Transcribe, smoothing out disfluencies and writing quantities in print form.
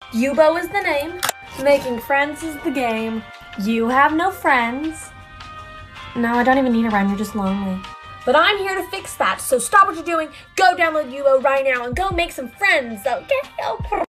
Yubo is the name. Making friends is the game. You have no friends. No, I don't even need a rhyme, you're just lonely. But I'm here to fix that, so stop what you're doing, go download Yubo right now, and go make some friends, okay?